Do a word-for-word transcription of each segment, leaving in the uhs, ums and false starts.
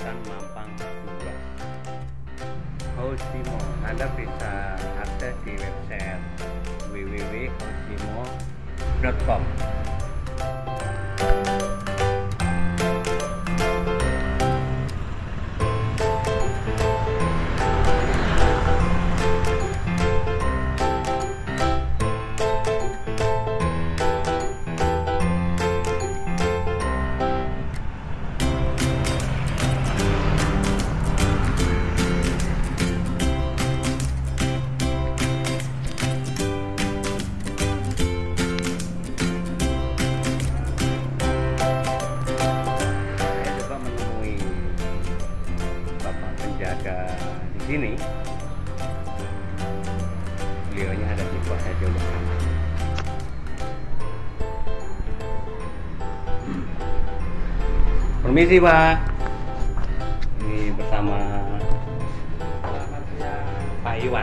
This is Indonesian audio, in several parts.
kos-kosan Mampang dua Hosimo. Anda bisa akses di website w w w titik hosimo titik com. Jaga di sini, beliaunya ada di pos saja bersama. Permisi Pak, ini bersama Pak Iwan.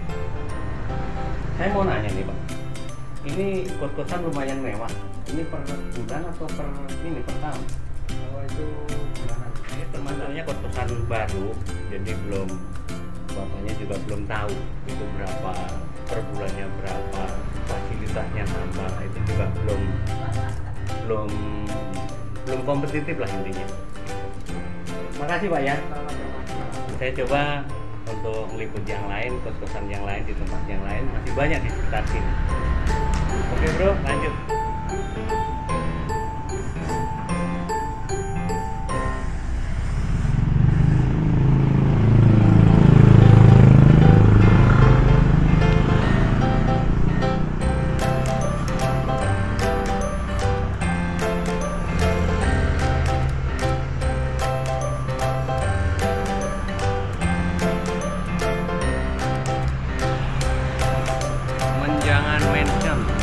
Saya mau nanya nih Pak, ini kos-kosan lumayan mewah. Ini per bulan atau per ini per tahun? Oh, itu bulanan. Ini termasuknya kos-kosan baru, jadi belum, bapaknya juga belum tahu itu berapa per bulannya, berapa fasilitasnya tambah, itu juga belum belum belum kompetitif lah intinya. Makasih Pak ya. Saya coba untuk meliput yang lain, kos-kosan yang lain di tempat yang lain, masih banyak di sekitar sini. Oke bro, lanjut. Jangan mention